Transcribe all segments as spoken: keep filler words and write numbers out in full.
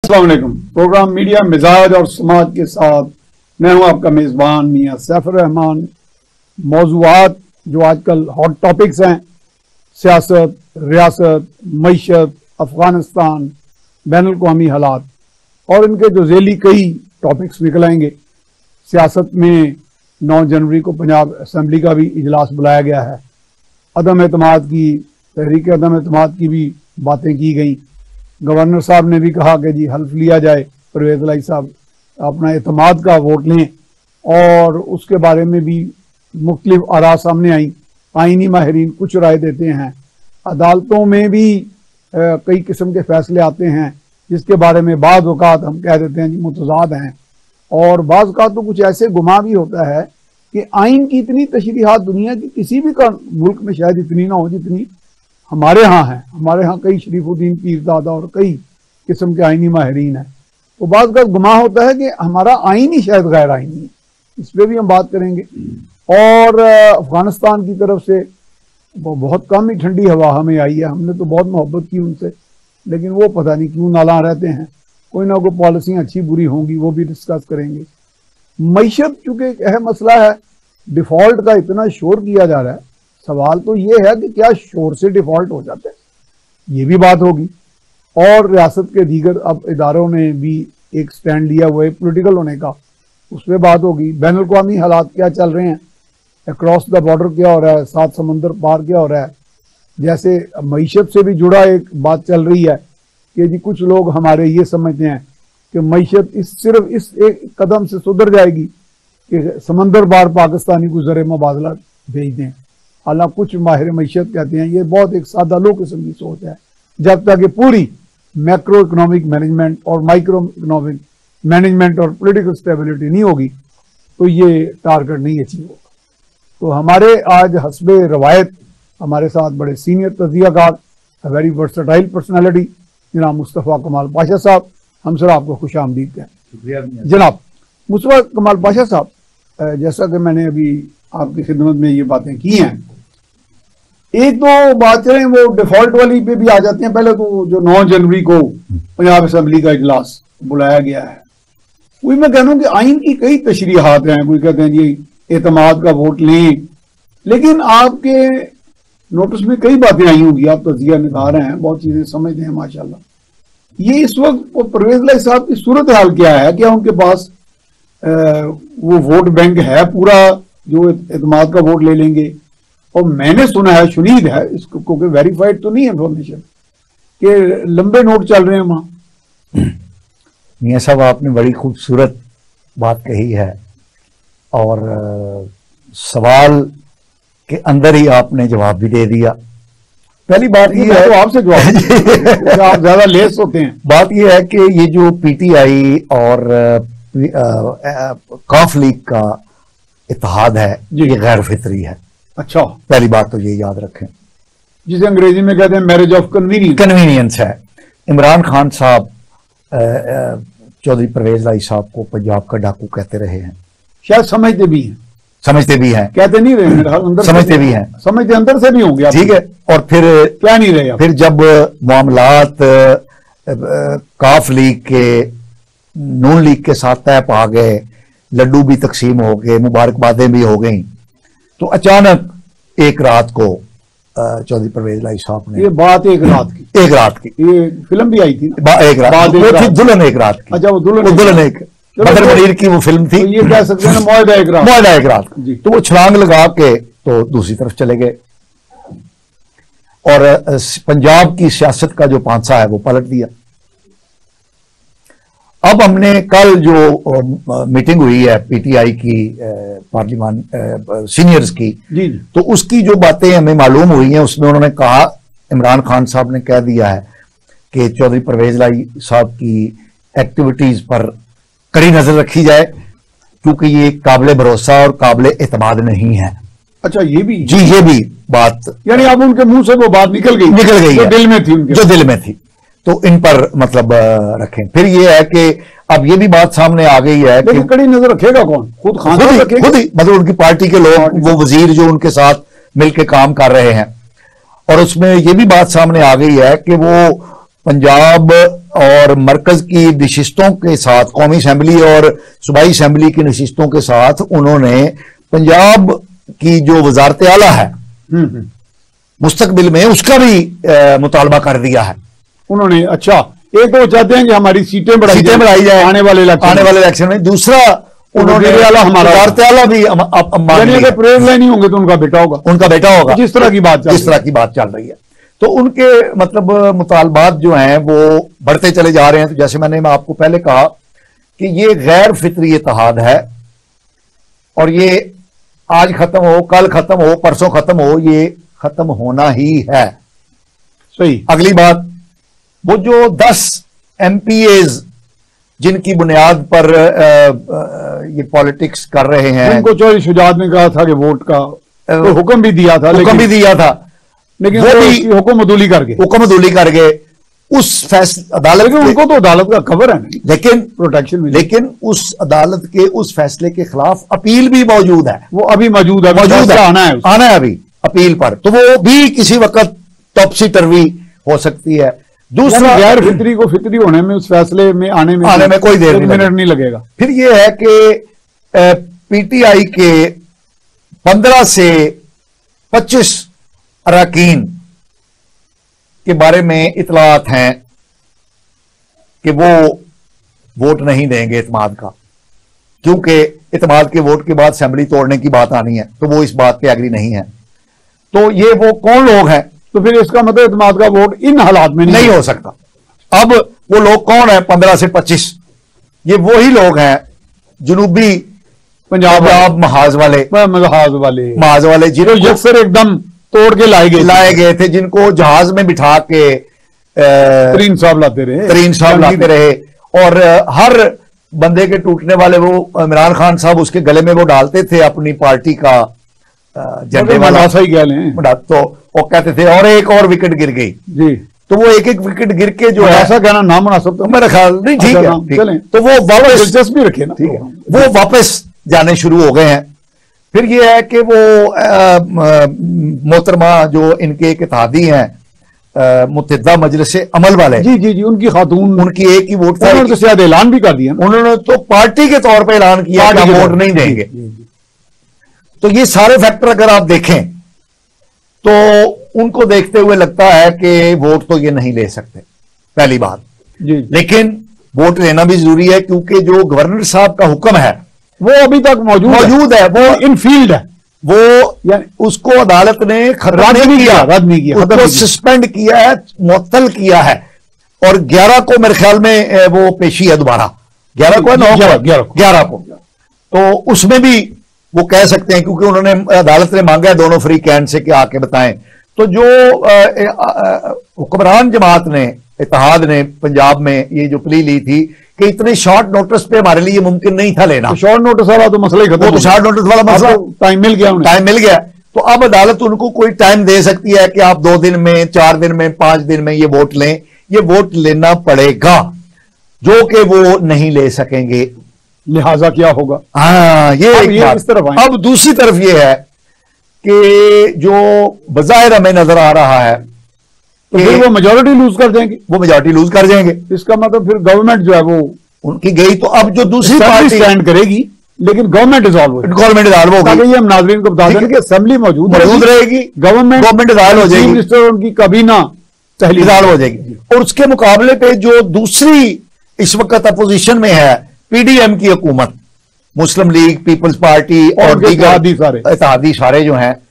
अस्सलाम वालेकुम। Programme media मिजाज और समाज के साथ मैं हूं आपका मेजबान मियां सैफुर रहमान। मौजूआत जो आजकल हॉट टॉपिक्स हैं, सियासत, रियासत, मईशत, अफगानिस्तान, बैनुल अक़वामी हालात और इनके जो झेली कई टॉपिक्स निकल आएंगे। सियासत में नौ जनवरी को पंजाब असम्बली का भी इजलास बुलाया गया है। अदम एतमाद की तहरीक अदम एतमाद की भी बातें की गई। गवर्नर साहब ने भी कहा कि जी हल्फ लिया जाए, परवेज़ इलाही साहब अपना एतमाद का वोट लें, और उसके बारे में भी मुख्तलिफ आरा सामने आई। आईनी माहिरीन कुछ राय देते हैं, अदालतों में भी आ, कई किस्म के फैसले आते हैं जिसके बारे में बाज़ औक़ात हम कह देते हैं जी मुतज़ाद हैं, और बाज़ औक़ात तो कुछ ऐसे गुमा भी होता है कि आइन की इतनी तशरीहात दुनिया की किसी भी का मुल्क में शायद इतनी ना हो जितनी हमारे यहाँ है। हमारे यहाँ कई शरीफुद्दीन पीरदादा और कई किस्म के आइनी माहिरीन हैं। तो बाज़ का गुमा होता है कि हमारा आइन ही शायद गैर आइनी है। इस पर भी हम बात करेंगे। और अफगानिस्तान की तरफ से बहुत कम ही ठंडी हवा हमें आई है। हमने तो बहुत मोहब्बत की उनसे, लेकिन वो पता नहीं क्यों नाला रहते हैं। कोई ना कोई पॉलिसियाँ अच्छी बुरी होंगी, वो भी डिस्कस करेंगे। मईशत चूँकि एक अहम मसला है, डिफ़ॉल्ट का इतना शोर किया जा रहा है, सवाल तो ये है कि क्या शोर से डिफ़ॉल्ट हो जाते हैं, ये भी बात होगी। और रियासत के दीगर अब इदारों ने भी एक स्टैंड लिया हुआ है पोलिटिकल होने का, उस पर बात होगी। बैनुल अक़वामी हालात क्या चल रहे हैं, अक्रॉस द बॉर्डर क्या हो रहा है, सात समंदर पार क्या हो रहा है। जैसे मईशत से भी जुड़ा एक बात चल रही है कि जी कुछ लोग हमारे ये समझते हैं कि मईशत इस सिर्फ इस एक कदम से सुधर जाएगी कि समंदर पार पाकिस्तानी को ज़र मुबादला भेज दें। हालांकि कुछ माहिर मईशत कहते हैं ये बहुत एक सादा लो किस्म की सोच है। जब तक कि पूरी मैक्रो इकोनॉमिक मैनेजमेंट और माइक्रो इकोनॉमिक मैनेजमेंट और पॉलिटिकल स्टेबिलिटी नहीं होगी तो ये टारगेट नहीं अचीव होगा। तो हमारे आज हस्बे रवायत हमारे साथ बड़े सीनियर तज़कियाकार, वेरी वर्सटाइल पर्सनैलिटी जनाब मुस्तफ़ा कमाल पाशा साहब। हम सर आपको खुश आमदीद कहें। जनाब मुस्तफ़ा कमाल पाशा साहब, जैसा कि मैंने अभी आपकी खिदमत में ये बातें की हैं, एक दो बातें वो डिफॉल्ट वाली पे भी आ जाती हैं। पहले तो जो नौ जनवरी को पंजाब असम्बली का इजलास बुलाया गया है, वही मैं कह रहा हूँ कि आइन की कई तशरीहात हैं। कोई कहते हैं जी एतमाद का वोट लें, लेकिन आपके नोटिस में कई बातें आई होंगी, आप तज़किया निभा रहे हैं, बहुत चीजें समझते हैं माशाल्लाह। ये इस वक्त परवेज़ इलाही साहब की सूरत हाल क्या है? क्या उनके पास आ, वो वोट बैंक है पूरा जो एतमाद का वोट ले लेंगे? और मैंने सुना है, शुनीद है इसको, क्योंकि वेरीफाइड तो नहीं है इंफॉर्मेशन, कि लंबे नोट चल रहे हैं वहां। मियां साहब आपने बड़ी खूबसूरत बात कही है, और सवाल के अंदर ही आपने जवाब भी दे दिया। पहली बात ये है, तो आपसे जवाब आप ज्यादा लेस होते हैं। बात ये है कि ये जो पीटीआई और काफ लीग का इत्तेहाद है ये गैर फितरी है। अच्छा, पहली बात तो ये याद रखें, जिसे अंग्रेजी में कहते हैं मैरिज ऑफ कन्वीनियंस कन्वीनियंस है। इमरान खान साहब चौधरी परवेज़ इलाही साहब को पंजाब का डाकू कहते रहे हैं, शायद समझते भी हैं, समझते भी हैं, कहते नहीं रहे हैं, अंदर समझते भी हैं, समझते अंदर से भी होंगे, ठीक है। और फिर क्या नहीं रहे, फिर जब मामलात काफ लीग के नून लीग के साथ तय पा गए, लड्डू भी तकसीम हो गए, मुबारकबादें भी हो गई, तो अचानक एक रात को चौधरी परवेज़ इलाही साहब ने, ये बात एक रात की एक रात की ये फिल्म भी आई थी, एक रात वो थी दुल्हन एक रात की। अच्छा, वो दुल्हन दुल्हन एक बदर मनीर की वो फिल्म थी, तो ये कह सकते हैं मुआहदा एक रात, मुआहदा एक रात। तो वो छलांग लगा के तो दूसरी तरफ चले गए, और पंजाब की सियासत का जो पांसा है वो पलट दिया। अब हमने कल जो मीटिंग हुई है पीटीआई की पार्लियामान सीनियर्स की, जी, तो उसकी जो बातें हमें मालूम हुई हैं उसमें उन्होंने कहा, इमरान खान साहब ने कह दिया है कि चौधरी परवेज़ इलाही साहब की एक्टिविटीज पर कड़ी नजर रखी जाए, क्योंकि ये काबिल भरोसा और काबिल एतमाद नहीं है। अच्छा, ये भी जी, ये भी बात, यानी अब उनके मुंह से वो बात निकल गई निकल गई जो है, दिल में थी उनके, जो दिल में थी, तो इन पर मतलब रखें। फिर ये है कि अब ये भी बात सामने आ गई है कि कड़ी नजर रखेगा कौन? खुद खान खुद ही, खुद ही मतलब उनकी पार्टी के लोग, वो वजीर जो उनके साथ मिलकर काम कर रहे हैं। और उसमें ये भी बात सामने आ गई है कि वो पंजाब और मरकज की नशिस्तों के साथ, कौमी असेंबली और सूबाई असेंबली की नशिस्तों के साथ उन्होंने पंजाब की जो वजारत आला है मुस्तकबिल में उसका भी आ, मुतालबा कर दिया है उन्होंने। अच्छा, एक तो चाहते हैं कि हमारी सीटें बढ़ाई सीटें बढ़ाई जाए आने वाले इलेक्शन आने वाले इलेक्शन में। दूसरा उन्होंने हमारा वजारत आला भी अगर प्रेस नहीं होंगे तो उनका बेटा होगा, उनका बेटा होगा, जिस तरह की बात जिस तरह की बात चल रही है। तो उनके मतलब मुतालबात जो हैं वो बढ़ते चले जा रहे हैं। तो जैसे मैंने मैं आपको पहले कहा कि ये गैर फितरी इत्तेहाद है और ये आज खत्म हो, कल खत्म हो, परसों खत्म हो, ये खत्म होना ही है। सही। अगली बात, वो जो दस एमपीएज जिनकी बुनियाद पर आ, आ, ये पॉलिटिक्स कर रहे हैं, उनको चौधरी शुजात ने कहा था कि वोट का तो हुक्म भी दिया था, हुक्म भी दिया था, लेकिन वो भी हुक्म अदूली कर गए, हुक्म अदूली कर गए। उस फैसले अदालत, उनको तो अदालत का खबर है नहीं, लेकिन प्रोटेक्शन में, लेकिन उस अदालत के उस फैसले के खिलाफ अपील भी मौजूद है। वो अभी मौजूद है, मौजूद है, आना है आना है अभी अपील पर, तो वो भी किसी वक्त टॉपसी टर्वी हो सकती है। दूसरा, गैर फितरी को फितरी होने में, उस फैसले में आने में आने में कोई देर नहीं, मिनट नहीं लगेगा। फिर ये है कि पीटीआई के पंद्रह से पच्चीस अरकान के बारे में इतलात हैं कि वो वोट नहीं देंगे इत्मीनान का, क्योंकि इत्मीनान के वोट के बाद असेंबली तोड़ने की बात आनी है, तो वो इस बात पे एग्री नहीं है। तो ये वो कौन लोग हैं? तो फिर इसका मतलब इत्मीनान का वोट इन हालात में नहीं, नहीं हो सकता। अब वो लोग कौन है? पंद्रह से पच्चीस, ये वही लोग हैं जनूबी पंजाब महाज वाले महाज वाले महाज वाले जिन्होंने यकसर एकदम तोड़ के लाए गए लाए गए थे, जिनको जहाज में बिठा के तरीन साहब लाते रहे तरीन साहब लाते रहे, और हर बंदे के टूटने वाले वो इमरान खान साहब उसके गले में वो डालते थे अपनी पार्टी का झंडे वाला, ही गया तो वो कहते थे और एक और विकेट गिर गई जी, तो वो एक एक विकेट गिर के जो है, ऐसा कहना ना मुनासिब, तो मेरा ख्याल नहीं, ठीक है, चलें, तो वो वापस दिलचस्पी रखे ना, ठीक है, वो वापस जाने शुरू हो गए हैं। फिर ये है कि वो मोहतरमा जो इनके एक इत्तेहादी हैं मुत्तहिदा मजलिस अमल वाले, जी जी जी, उनकी खातून, उनकी एक ही वोट था, उन्होंने तो शायद ऐलान भी कर दिया, उन्होंने तो पार्टी के तौर पर ऐलान किया कि हम वोट नहीं देंगे। तो ये सारे फैक्टर अगर आप देखें तो उनको देखते हुए लगता है कि वोट तो ये नहीं ले सकते, पहली बात जी। लेकिन वोट लेना भी जरूरी है, क्योंकि जो गवर्नर साहब का हुक्म है वो अभी तक मौजूद मौजूद है, वो इन फील्ड है, वो यानी उसको अदालत ने रद्द नहीं किया, रद्द नहीं किया, उसको सस्पेंड किया है, मुअत्तल किया है, और ग्यारह को मेरे ख्याल में वो पेशी है दोबारा, ग्यारह को नौ ग्यारह को, तो उसमें भी वो कह सकते हैं, क्योंकि उन्होंने अदालत ने मांगा है दोनों फ्री कैंड से कि आके बताएं। तो जो हुक्मरान जमात ने, इत्तेहाद ने पंजाब में ये जो प्ली ली थी कि इतने शॉर्ट नोटिस पे हमारे लिए मुमकिन नहीं था लेना, तो शॉर्ट नोटिस वाला तो मसला ही खत्म, तो शॉर्ट नोटिस वाला मसला, टाइम मिल गया, टाइम मिल गया, तो अब अदालत उनको कोई टाइम दे सकती है कि आप दो दिन में, चार दिन में, पांच दिन में ये वोट लें। ये वोट लेना पड़ेगा, जो कि वो नहीं ले सकेंगे, लिहाजा क्या होगा। हाँ, ये अब एक ये बात। इस तरफ अब दूसरी तरफ ये है कि जो बज़ाहिर हमें नजर आ रहा है तो फिर वो मेजोरिटी लूज कर देंगे, वो मेजोरिटी लूज कर जाएंगे, इसका मतलब फिर गवर्नमेंट जो है वो उनकी गई। तो अब जो दूसरी पार्टी स्टैंड करेगी, लेकिन गवर्नमेंट डिसॉल्व होगी, गवर्नमेंट डिसॉल्व होगी, ये हम नाज़रीन को बता दें कि असेंबली मौजूद मौजूद रहेगी, गवर्नमेंट गवर्नमेंट डिसॉल्व हो जाएगी, मिनिस्टर उनकी काबीना डिसॉल्व हो जाएगी। और उसके मुकाबले पे जो दूसरी इस वक्त अपोजिशन में है पीडीएम की हुकूमत, मुस्लिम लीग, पीपल्स पार्टी और इत्तेहादी सारे इत्तेहादी सारे जो हैं,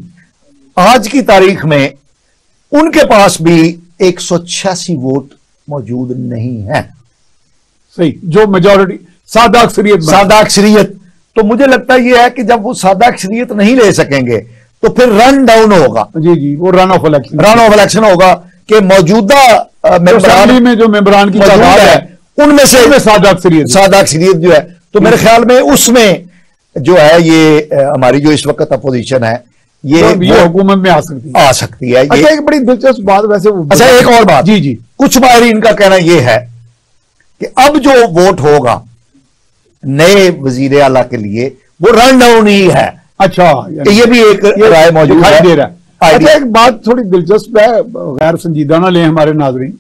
आज की तारीख में उनके पास भी एक सौ छियासी वोट मौजूद नहीं है। सही, जो मेजोरिटी सादा अक्सरियत सादा अक्सरियत। तो मुझे लगता है यह है कि जब वो सादा अक्सरियत नहीं ले सकेंगे तो फिर रन डाउन होगा, जी जी, वो run off election, run off election होगा कि मौजूदा असेंबली में जो मेंबरान की तादाद है उनमें से सादा अक्सरियत सादा अक्सरियत जो है, तो मेरे ख्याल में उसमें जो है ये हमारी जो इस वक्त अपोजिशन है ये तो ये हुकूमत में आ सकती है, आ सकती है। अच्छा, एक बड़ी दिलचस्प बात वैसे, अच्छा एक और बात, जी जी, कुछ माहिरीन का कहना यह है कि अब जो वोट होगा नए वजीर आला के लिए वो रन डाउन ही है। अच्छा, ये भी एक राय मौजूद दे रहा है। अच्छा, एक बात थोड़ी दिलचस्प है, गैर संजीदा ना लें हमारे नाजरीन,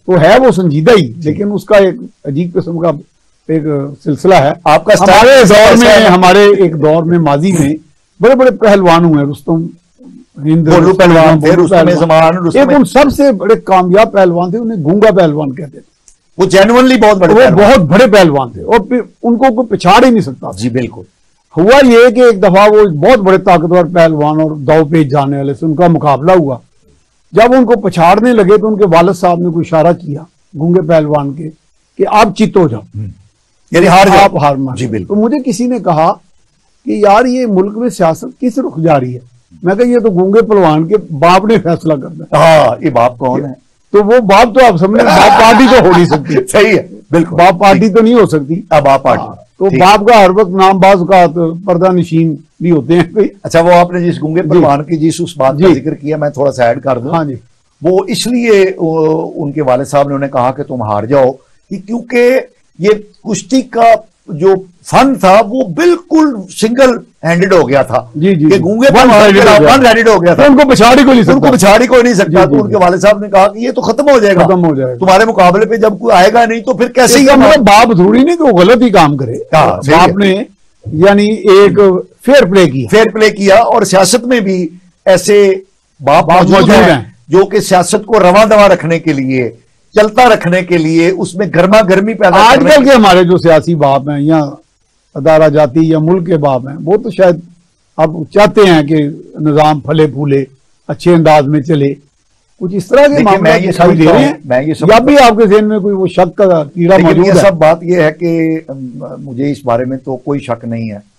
तो है वो संजीदा ही, लेकिन उसका एक अजीब किस्म का एक सिलसिला है। आपका हमारे दौर में हमारे एक दौर में माजी में बड़े बड़े पहलवान हुए, रुस्तम हिंद पहलवान थे, रुस्तम ज़मान, एक उन सबसे बड़े कामयाब पहलवान थे, उन्हें गूंगा पहलवान कहते थे। वो जेन्युइनली बहुत बड़े, वो बहुत बड़े पहलवान थे और उनको कोई पिछाड़ ही नहीं सकता। जी बिल्कुल। हुआ ये कि एक दफा वो बहुत बड़े ताकतवर पहलवान और दाव पेच जाने वाले से उनका मुकाबला हुआ। जब उनको पछाड़ने लगे तो उनके वालिद साहब ने कोई इशारा किया गूंगे पहलवान के कि आप चित हो जाओ, यानी हार जाओ, आप हार मान। जी बिल्कुल। तो मुझे किसी ने कहा कि यार ये मुल्क में सियासत किस रुख जा रही है। मैं कहा ये तो गूंगे पहलवान के बाप ने फैसला करना। हाँ, ये बाप कौन है? तो वो बाप तो आप समझे, बाप पार्टी तो हो नहीं सकती। सही है, बिल्कुल, बाप पार्टी तो नहीं हो सकती। अब बाप पार्टी तो बाप का हर वक्त नाम बाज का तो पर्दा नशीन भी होते हैं कोई। अच्छा, वो आपने जिस गूंगे पहलवान की जिस उस बात का जिक्र किया, मैं थोड़ा सा ऐड कर दूं। हाँ जी। वो इसलिए उनके वालिद साहब ने उन्हें कहा कि तुम हार जाओ कि क्योंकि ये कुश्ती का जो फन था वो बिल्कुल सिंगल हैंडेड हो गया था। जी जी। कि गूंगे वन हैंडेड हो गया था, उनको पछाड़ी को नहीं सकता, उनको पछाड़ी को नहीं सकता। तो उनके वालिद साहब ने कहा कि ये तो खत्म हो जाएगा, खत्म हो जाएगा तुम्हारे मुकाबले पे जब कोई आएगा नहीं तो फिर कैसे ही। मतलब बाप थोड़ी नहीं कि वो गलत ही काम करे, बाप ने यानी एक फेयर प्ले किया, फेयर प्ले किया। और सियासत में भी ऐसे बाप मौजूद हैं जो कि सियासत को रवा दवा रखने के लिए, चलता रखने के लिए, उसमें गर्मा गर्मी पैदा। आजकल के हमारे जो सियासी बाप हैं या अदारा जाती या मुल्क के बाप हैं, वो तो शायद अब चाहते हैं कि निजाम फले फूले, अच्छे अंदाज में चले, कुछ इस तरह के मामले दिखाई दे रहे हैं। मैं ये सब या भी आपके ज़हन में कोई वो शक का कीड़ा मौजूद है? सब बात ये है कि मुझे इस बारे में तो कोई शक नहीं है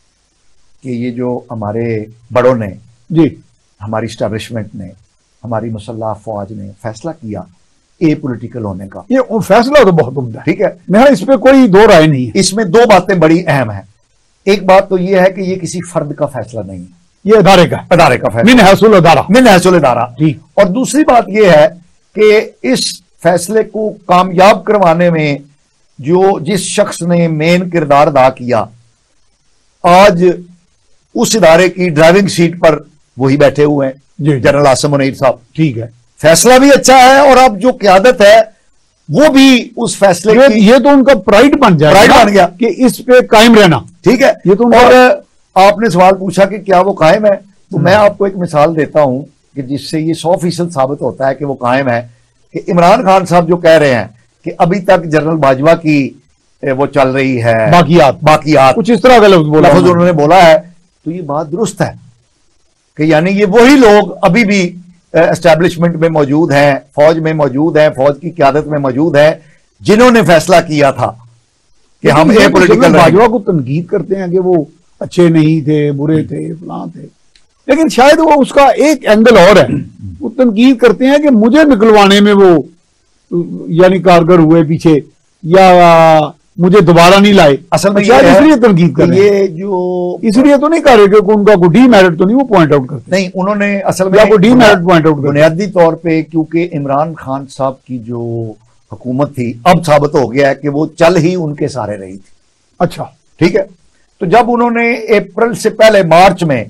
कि ये जो हमारे बड़ों ने, जी, हमारी स्टैब्लिशमेंट ने, हमारी मुसल्लह फौज ने फैसला किया ए पॉलिटिकल होने का, ये फैसला तो बहुत उम्दा है। ठीक है, मेरा इस पे कोई दो राय नहीं है। इसमें दो बातें बड़ी अहम है। एक बात तो ये है कि ये किसी फर्द का फैसला नहीं है, ये अदारे का अदारे का फैसला, मिन हैसुल अदारा, मिन हैसुल अदारा। ठीक। और दूसरी बात यह है कि इस फैसले को कामयाब करवाने में जो जिस शख्स ने मेन किरदार अदा किया, आज उस इदारे की ड्राइविंग सीट पर वही बैठे हुए हैं, जनरल आसिम मुनीर साहब। ठीक है, फैसला भी अच्छा है और अब जो क्यादत है वो भी उस फैसले ये, की, ये तो उनका प्राइड बन जाएगा, प्राइड बन गया कि इस पे कायम रहना। ठीक है, ये तो और आपने सवाल पूछा कि क्या वो कायम है, तो मैं आपको एक मिसाल देता हूं कि जिससे ये सौ फीसद साबित होता है कि वो कायम है। कि इमरान खान साहब जो कह रहे हैं कि अभी तक जनरल बाजवा की वो चल रही है बाकियात, बाकियात कुछ इस तरह का लफ्ज बोला उन्होंने बोला है, तो ये बात दुरुस्त है कि यानी ये वही लोग अभी भी एस्टैब्लिशमेंट में मौजूद हैं, फौज में मौजूद हैं, फौज की क्यादत में मौजूद हैं, जिन्होंने फैसला किया था कि हम ए पॉलिटिकल। बाजवा को तनकीद करते हैं कि वो अच्छे नहीं थे, बुरे थे, फलां थे, लेकिन शायद वो उसका एक एंगल और है। वो तनकीद करते हैं कि मुझे निकलवाने में वो यानी कारगर हुए पीछे, या मुझे दोबारा नहीं लाए। असल में शायद इसलिए तनकीद कर रहे हैं, ये जो इसलिए तो नहीं कर रहे कि उनका कोई डीमेरिट तो नहीं वो पॉइंट आउट करते नहीं, उन्होंने असल में कोई डीमेरिट पॉइंट आउट बुनियादी तौर पे, क्योंकि इमरान खान साहब की जो हुकूमत थी अब साबित हो गया है कि वो चल ही उनके सारे रही थी। अच्छा, ठीक है, तो जब उन्होंने अप्रैल से पहले मार्च में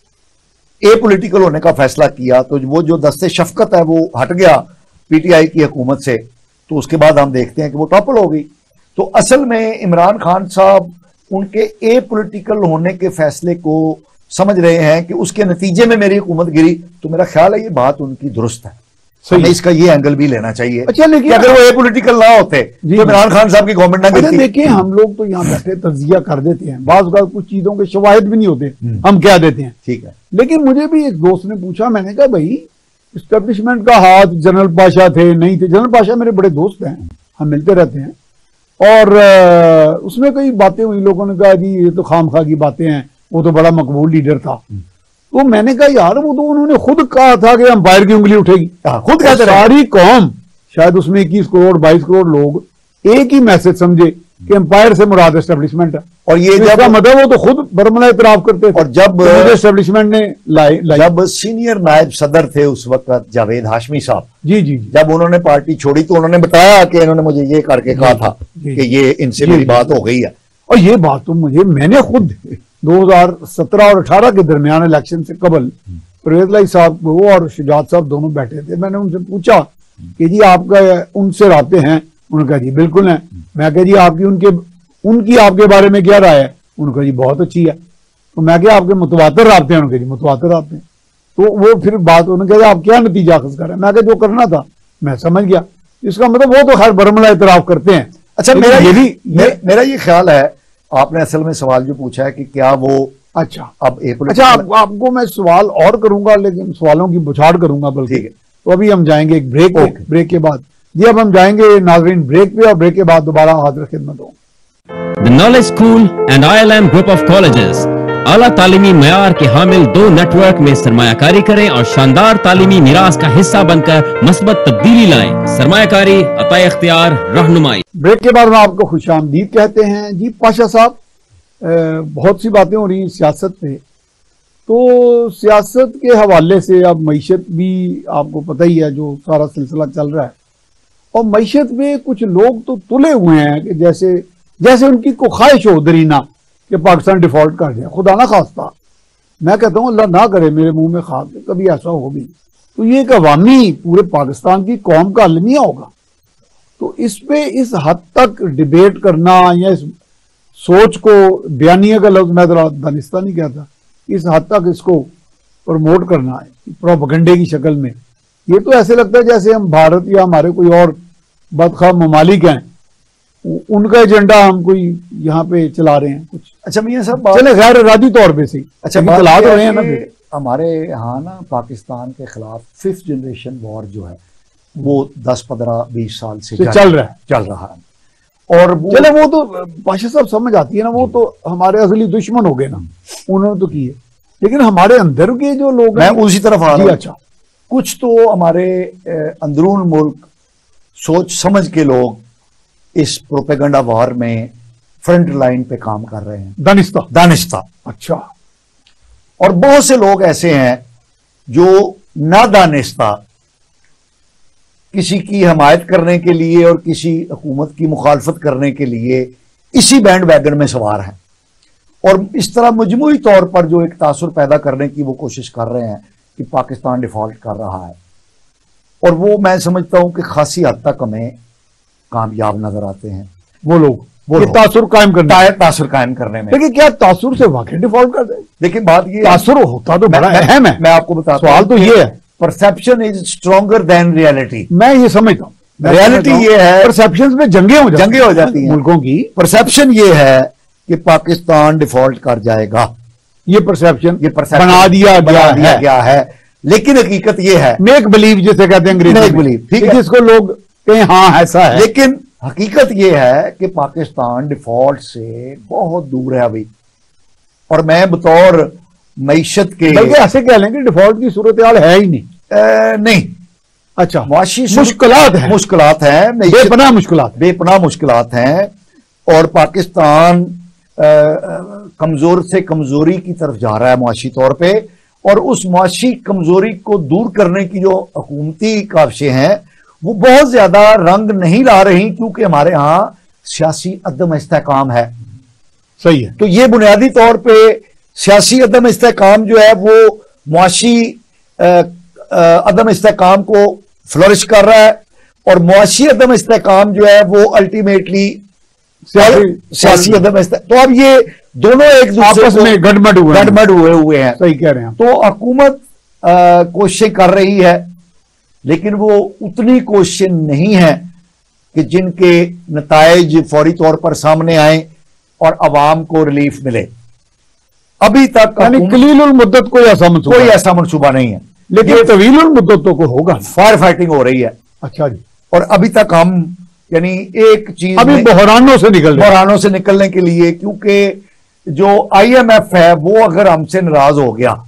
ए पॉलिटिकल होने का फैसला किया तो वो जो दस्ते शफकत है वो हट गया पीटीआई की हुकूमत से, तो उसके बाद हम देखते हैं कि वो टॉपल हो गई। तो असल में इमरान खान साहब उनके ए पॉलिटिकल होने के फैसले को समझ रहे हैं कि उसके नतीजे में मेरी हुकूमत गिरी, तो मेरा ख्याल है ये बात उनकी दुरुस्त है, हमें इसका ये एंगल भी लेना चाहिए। अच्छा, लेकिन अगर वो ए पॉलिटिकल ना होते तो इमरान खान साहब की गवर्नमेंट ना गिरती। देखिए, हम लोग तो यहाँ बैठे तजिया कर देते हैं, बाज़ बार कुछ चीजों के शवाहिद भी नहीं होते, हम क्या देते हैं, ठीक है। लेकिन मुझे भी एक दोस्त ने पूछा, मैंने कहा भाई इस्टेब्लिशमेंट का हाथ जनरल पाशा थे नहीं थे? जनरल पाशा मेरे बड़े दोस्त हैं, हम मिलते रहते हैं, और उसमें कई बातें हुई, लोगों ने कहा जी ये तो खामखा की बातें हैं, वो तो बड़ा मकबूल लीडर था। तो मैंने कहा यार वो तो उन्होंने खुद कहा था कि अंपायर की उंगली उठेगी, खुद कहते सारी कौम, शायद उसमें इक्कीस करोड़ बाईस करोड़ लोग एक ही मैसेज समझे कि अंपायर से मुराद एस्टेब्लिशमेंट है, और ये जब मतलब वो तो खुद बरमला इतराफ करते थे। और जब एस्टेब्लिशमेंट ने लाए जब सीनियर नायब सदर थे उस वक्त जावेद हाशमी साहब, जी जी, जब उन्होंने पार्टी छोड़ी तो उन्होंने बताया कि इन्होंने मुझे ये करके कहा था कि ये इनसे मेरी बात हो गई है। और ये बात तो मुझे, मैंने खुद दो हज़ार सत्रह और अठारह के दरमियान इलेक्शन से कबल परवेज लाई साहब वो और शुजात साहब दोनों बैठे थे, मैंने उनसे पूछा कि जी आपका उनसे राब्ते हैं? उन्होंने कहा जी बिल्कुल है। मैं कहा जी आपकी उनके उनकी आपके बारे में क्या राय है? उन्होंने कहा जी बहुत अच्छी है। तो मैं क्या आपके मुतवातिर राब्ते हैं? उन्होंने कहा जी मुतवातिर राब्ते हैं। तो वो फिर बात उन्होंने कहा आप क्या नतीजा अखज़ कर रहे हैं? मैं कहा जो करना था मैं समझ गया। इसका मतलब वो तो खैर बरमला इतराफ करते हैं। अच्छा, मेरा ये भी मे, मेरा ये ख्याल है, आपने असल में सवाल जो पूछा है कि क्या वो अच्छा अब एक अच्छा आप, आपको मैं सवाल और करूंगा, लेकिन सवालों की बुछाड़ करूंगा बल्कि। ठीक है, तो अभी हम जाएंगे एक ब्रेक पे। ब्रेक के बाद जी अब हम जाएंगे नाजरीन ब्रेक पे, और ब्रेक के बाद दोबारा हाजिर खिदमत हो। The Knowledge School and I L M Group of Colleges आला तालीमी मयार के हामिल दो नेटवर्क में सरमायाकारी करें और शानदार तालीमी मीरास का हिस्सा बनकर मस्बत तब्दीली लाएं। सरमायाकारी, अता इख्तियार, रहनुमाई। ब्रेक के बाद हम आपको खुशामदीद कहते हैं। जी पाशा साहब, बहुत सी बातें हो रही सियासत पे, तो सियासत के हवाले से अब मईशत भी आपको पता ही है जो सारा सिलसिला चल रहा है, और मईशत में कुछ लोग तो तुले हुए हैं कि जैसे जैसे उनकी को ख्वाहिश हो दरीना कि पाकिस्तान डिफॉल्ट कर जाए। खुदा ना खास्ता, मैं कहता हूँ अल्लाह ना करे मेरे मुंह में खाक कभी ऐसा हो भी, तो ये एक अवामी पूरे पाकिस्तान की कौम का अलमिया होगा। तो इस पे इस हद तक डिबेट करना या इस सोच को, बयानिया का लफ्ज मैं जरा दानिस्ता नहीं कहता, इस हद तक इसको प्रमोट करना है प्रोपेगेंडे की शक्ल में, ये तो ऐसे लगता है जैसे हम भारत या हमारे कोई और बदखा ममालिक हैं, उनका एजेंडा हम कोई यहाँ पे चला रहे हैं कुछ। अच्छा मियां साहब, चले गैर इरादी तौर पे सही। अच्छा चला तो रहे हैं ना। हमारे यहाँ ना पाकिस्तान के खिलाफ फिफ्थ जनरेशन वॉर जो है वो दस पंद्रह बीस साल से चल रहा है चल रहा है और वो, चले वो तो पाशा साहब समझ आती है ना, वो तो हमारे असली दुश्मन हो गए ना, उन्होंने तो किए, लेकिन हमारे अंदर के जो लोग, मैं उसी तरफ आ रहा हूं। अच्छा, कुछ तो हमारे अंदरून मुल्क सोच समझ के लोग इस प्रोपेगेंडा वॉर में फ्रंट लाइन पे काम कर रहे हैं, दानिस्ता दानिस्ता। अच्छा, और बहुत से लोग ऐसे हैं जो नादानिस्ता किसी की हमायत करने के लिए और किसी हुकूमत की मुखालफत करने के लिए इसी बैंड वैगन में सवार हैं, और इस तरह मजमूई तौर पर जो एक तासुर पैदा करने की वो कोशिश कर रहे हैं कि पाकिस्तान डिफॉल्ट कर रहा है, और वो मैं समझता हूं कि खासी हद तक हमें कामयाब नजर आते हैं वो लोग, वो तासुर कायम करना है, तासुर कायम करने में। लेकिन क्या तासुर से वाकई डिफॉल्ट कर दे? लेकिन बात ये, तासुर होता तो बड़ा अहम है। मैं आपको बताता हूं, सवाल तो ये है, perception is stronger than reality. मैं ये समझता हूं, रियलिटी ये है, परसेप्शंस में जंगे हो जाती जंगे हो जाती हैं मुल्कों की। परसेप्शन ये है कि पाकिस्तान डिफॉल्ट कर जाएगा, ये परसेप्शन ये परसेप्शन बना दिया बना दिया है। गया है, लेकिन हकीकत ये है, मेक बिलीव जिसे कहते हैं अंग्रेजी मेक में, बिलीव, ठीक है, जिसको लोग कहें हाँ ऐसा है, लेकिन हकीकत ये है कि पाकिस्तान डिफॉल्ट से बहुत दूर है अभी। और मैं बतौर मईशत के, बल्कि ऐसे कह लें कि डिफॉल्ट की सूरत हाल है ही नहीं। आ, नहीं, अच्छा, मुआशी मुश्किलात है, मुश्किलात है, बेपनाह मुश्किलात, बेपनाह मुश्किलात हैं, और पाकिस्तान कमजोर से कमजोरी की तरफ जा रहा है मुआशी तौर पे, और उस मुआशी कमजोरी को दूर करने की जो हुकूमती काविशें हैं वो बहुत ज्यादा रंग नहीं ला रही, क्योंकि हमारे यहाँ सियासी अदम इस्तेहकाम है। सही है, तो ये बुनियादी तौर पे सियासी अदम इस्तेहकाम जो है वो मुआशी अदम इस्तेहकाम को फ्लोरिश कर रहा है, और मुआशी अदम इस्तेहकाम जो है वो अल्टीमेटली सियासी अदम इस्तेहकाम। तो अब ये दोनों एक दूसरे आपस में गड़बड़ हुए गड़बड़ हुए हुए हैं। सही कह रहे हैं। तो हुकूमत कोशिशें कर रही है, लेकिन वो उतनी कोशिशें नहीं है कि जिनके नताइज फौरी तौर पर सामने आए और अवाम को रिलीफ मिले। अभी तक कलीलुल मुद्दत कोई ऐसा मंसूबा कोई ऐसा मंसूबा नहीं है, लेकिन तवीलुल मुद्दतों को होगा। फायर फाइटिंग हो रही है। अच्छा जी, और अभी तक हम यानी एक चीज अभी बहरानों से निकल बहरानों से निकलने के लिए, क्योंकि जो आईएमएफ है वो अगर हमसे नाराज हो गया,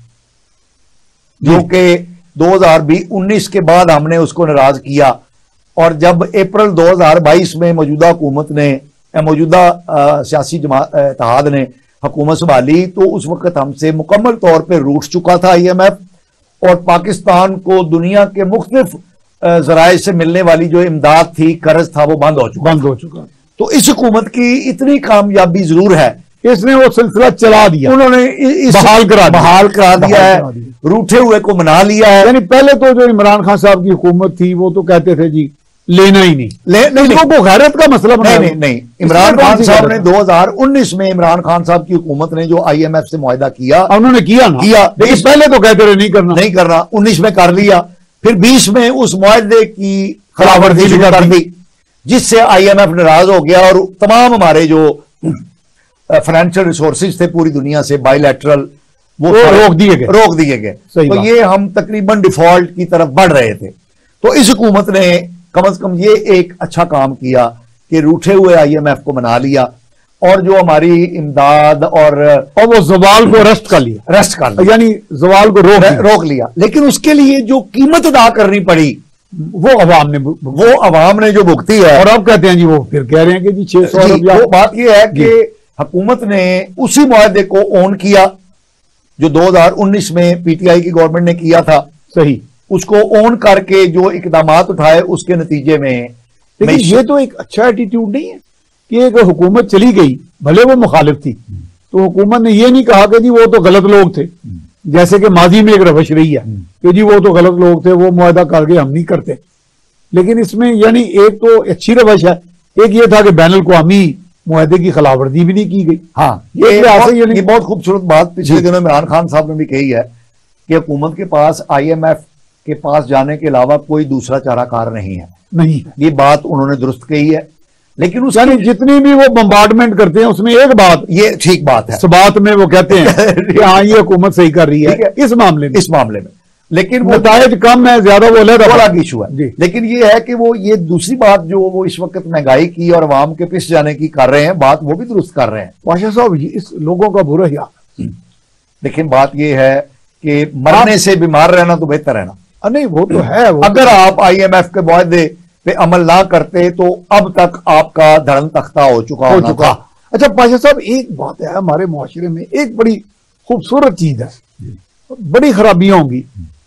जो कि दो हज़ार उन्नीस के बाद हमने उसको नाराज किया, और जब अप्रैल दो हज़ार बाईस में मौजूदा हुकूमत ने, मौजूदा सियासी इत्तेहाद ने हुकूमत संभाली, तो उस वक्त हमसे मुकम्मल तौर पर रूठ चुका था आईएमएफ, और पाकिस्तान को दुनिया के मुख्तलिफ जराए से मिलने वाली जो इमदाद थी, कर्ज था, वो बंद हो चुका बंद हो चुका। तो इस हुकूमत की इतनी कामयाबी जरूर है इसने वो सिलसिला चला दिया, उन्होंने इस बहाल करा दिया बहाल करा दिया बहाल है, करा दिया। रूठे हुए को मना लिया है। यानी पहले तो जो इमरान खान साहब की हुकूमत थी वो तो कहते थे जी लेना ही नहीं, ले, नहीं, नहीं, वो गैरत का मसला नहीं, बनाया। नहीं, नहीं, इमरान खान साहब ने दो हज़ार उन्नीस में इमरान खान साहब की हुकूमत ने जो आईएमएफ से मुआहिदा किया, उन्होंने किया ना किया, लेकिन इस- पहले तो कहते रहे नहीं करना, नहीं करना, उन्नीस में कर लिया, फिर बीस में उस मुआहिदे की खिलाफवर्जी शुरू कर दी, जिससे आईएमएफ नाराज हो गया और तमाम हमारे जो फाइनेंशियल रिसोर्सेज थे पूरी दुनिया से बायलैटरल वो वो रोक दिए गए। रोक दिए गए। सही तो बात। ये हम तकरीबन डिफॉल्ट की तरफ बढ़ रहे थे। तो इस हुकूमत ने कम से कम ये एक अच्छा काम किया कि रूठे हुए आईएमएफ को मना लिया और जो हमारी इमदाद और और वो जवाल को रेस्ट कर लिया, रेस्ट कर लिया, यानी जवाल को रोक दिया। रोक लिया। लेकिन उसके लिए जो कीमत अदा करनी पड़ी वो अवाम ने भु- वो अवाम ने जो भुगती है। और अब कहते हैं जी वो फिर कह रहे हैं कि जी छह सौ जी, रुपया। वो बात यह है कि हुकूमत ने उसी मुआहदे को ओन किया जो दो हज़ार उन्नीस में पीटीआई की गवर्नमेंट ने किया था, सही, उसको ओन करके जो इकदाम उठाए उसके नतीजे में लेकिन मैं- ये तो एक अच्छा एटीट्यूड नहीं है कि एक हुकूमत चली गई, भले वो मुखालिफ थी, तो हुकूमत ने ये नहीं कहा कि जी वो तो गलत लोग थे, जैसे कि माजी में एक रवश रही है कि जी वो तो गलत लोग थे, वो मुआहदा करके हम नहीं करते। लेकिन इसमें यानी एक तो अच्छी रवश है, एक ये था कि बैन अल-अक़वामी मुआहदे की खिलाफवर्जी भी नहीं की गई। हाँ, ये ये लिहाज से बहुत, यानी- ये बहुत खूबसूरत बात पिछले दिनों इमरान खान साहब ने भी कही है कि हुकूमत के पास आईएमएफ के पास जाने के अलावा कोई दूसरा चाराकार नहीं है। नहीं, ये बात उन्होंने दुरुस्त कही है, लेकिन उस यानी जितनी भी वो बम्बार्डमेंट करते हैं उसमें एक बात, ये ठीक बात है इस बात में वो कहते हैं कि हाँ ये हुकूमत सही कर रही ठीक है है। इस मामले में, इस मामले में। लेकिन वो नतायज कम है, ज्यादा वो अलग वो अलग इशू है। जी। लेकिन ये है कि वो ये दूसरी बात जो वो इस वक्त महंगाई की और अवाम के पिस जाने की कर रहे हैं, बात वो भी दुरुस्त कर रहे हैं। पाशा साहब ये इस लोगों का बुरा हाल। लेकिन बात ये है कि मरने से बीमार रहना तो बेहतर है ना। अ, नहीं वो तो है, वो अगर आप आईएमएफ के मुआहदे पे अमल ना करते तो अब तक आपका धर्म तख्ता हो चुका हो होना चुका। था। अच्छा पाशा साहब एक बात है, हमारे मुआशरे में एक बड़ी खूबसूरत चीज है, बड़ी खराबियां होंगी,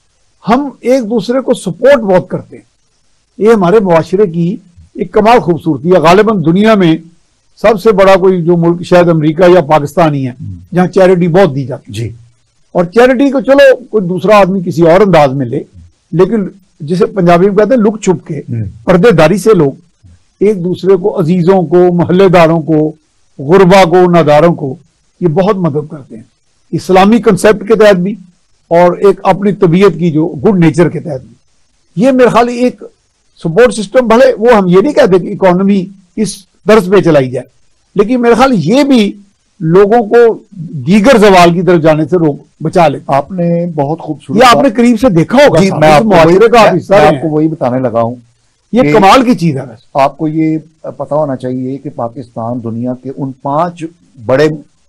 हम एक दूसरे को सपोर्ट बहुत करते हैं। ये हमारे मुआशरे की एक कमाल खूबसूरती है। गालिबन दुनिया में सबसे बड़ा कोई जो मुल्क शायद अमेरिका या पाकिस्तान ही है जहां चैरिटी बहुत दी जाती है। जी, और चैरिटी को चलो कोई दूसरा आदमी किसी और अंदाज में ले, लेकिन जिसे पंजाबी में कहते हैं लुक छुप के, पर्देदारी से लोग एक दूसरे को, अजीजों को, मोहल्लेदारों को, गुरबा को, नादारों को ये बहुत मदद करते हैं, इस्लामी कंसेप्ट के तहत भी और एक अपनी तबीयत की जो गुड नेचर के तहत भी। ये मेरे ख्याल एक सपोर्ट सिस्टम, भले वो हम ये नहीं कहते कि इकोनॉमी इस तर्ज पे चलाई जाए, लेकिन मेरे ख्याल ये भी लोगों को दीगर जवाल की तरफ जाने से रोक बचा ले। आपने बहुत खूबसूरत ये आपने करीब से देखा होगा, जी, साहब, मैं इस आपको मुआशरे वही- का आप मैं- हिस्सा मैं रहे आपको हैं। वही बताने लगा हूं। ये कि- कमाल की चीज है वैसे। आपको ये पता होना चाहिए कि पाकिस्तान दुनिया के उन पांच बड़े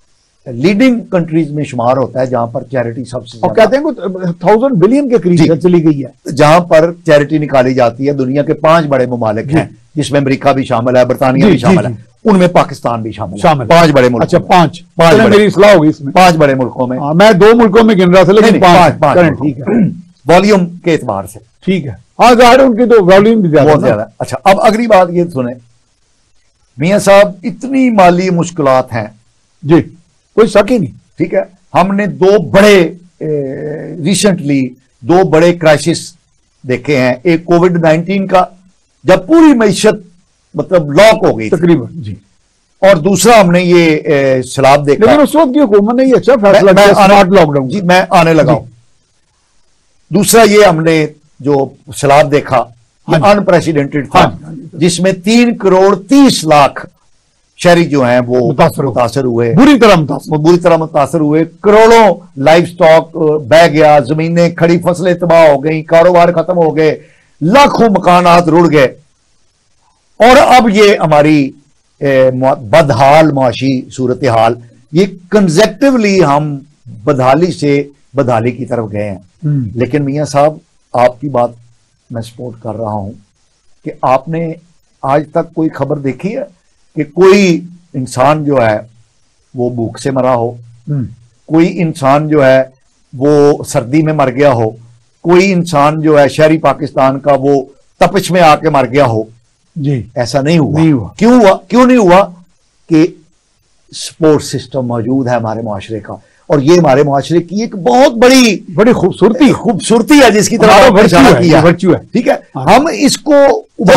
लीडिंग कंट्रीज में शुमार होता है जहां पर चैरिटी सबसे और ज्यादा- कहते हैं कि थाउजेंड बिलियन के जी। करीब चली गई है। जहां पर चैरिटी निकाली जाती है। दुनिया के पांच बड़े ममालिक हैं जिसमें अमेरिका भी शामिल है, बरतानिया जी, भी शामिल जी, है, उनमें पाकिस्तान भी शामिल है। शामिल पांच बड़े मुल्क। अच्छा पांच पांच चलें, बड़े- मेरी इस्लाह होगी इसमें। पांच बड़े मुल्कों में। हाँ, मैं दो मुल्कों में गिन रहा था नहीं, लेकिन नहीं, पांच पांच करें, मुल्कों ठीक है में। वॉल्यूम के एतबार से ठीक है। हाँ जाहिर है उनकी तो वॉल्यूम भी ज्यादा बहुत है ना। ज्यादा। अच्छा, अब अगली बात ये सुने मियां साहब, इतनी माली मुश्किलात हैं, जी कोई शक ही नहीं। ठीक है। हमने दो बड़े रिसेंटली दो बड़े क्राइसिस देखे हैं। एक कोविड नाइन्टीन का जब पूरी मैशत मतलब लॉक हो गई थी, तकरीबन जी। और दूसरा हमने ये ए, सैलाब देखा। लेकिन उस वक्त की हुकूमत ने ये अच्छा मैं, फैसला मैं किया आने- स्मार्ट लॉकडाउन जी का। मैं आने लगा जी। हूं। दूसरा ये हमने जो सैलाब देखा ये हाँ जी। अनप्रेसिडेंटेड था, हाँ जी, हाँ जी। जिसमें तीन करोड़ तीस लाख शहरी जो हैं वो मुतासर हुए। मुतासर हुए, बुरी तरह मुतासर। वो बुरी तरह मुतासर हुए। करोड़ों लाइफ स्टॉक बह गया, जमीनें खड़ी फसलें तबाह हो गई, कारोबार खत्म हो गए, लाखों मकानात रुड़ गए। और अब ये हमारी ए, मुआ- बदहाल मुआशी सूरत हाल, ये कंजेक्टिवली हम बदहाली से बदहाली की तरफ गए हैं। हम्म। लेकिन मियां साहब, आपकी बात मैं सपोर्ट कर रहा हूं कि आपने आज तक कोई खबर देखी है कि कोई इंसान जो है वो भूख से मरा हो, हम्म। कोई इंसान जो है वो सर्दी में मर गया हो, कोई इंसान जो है शहरी पाकिस्तान का वो तपिश में आके मर गया हो? जी ऐसा नहीं हुआ। नहीं हुआ। क्यों हुआ? क्यों नहीं हुआ? कि सपोर्ट सिस्टम मौजूद है हमारे मुआशरे का, और ये हमारे मुआशरे की एक बहुत बड़ी बड़ी खूबसूरती खूबसूरती है जिसकी तरह वर्च्यू है। ठीक है, हम इसको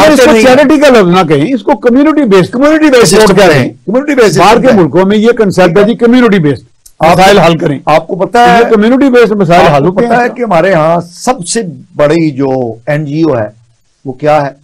चैरिटी का लफ्ज ना कहें, इसको कम्युनिटी बेस्ड कम्युनिटी बेस्ड कह रहे हैं। कम्युनिटी बेस्ड बाहर के मुल्कों में ये कंसेप्ट है जी कम्युनिटी बेस्ड मसाइल हल करें। आपको पता है कम्युनिटी बेस्ड मसाइल हल होते हैं। पता है कि हमारे यहाँ सबसे बड़ी जो एनजीओ है वो क्या है?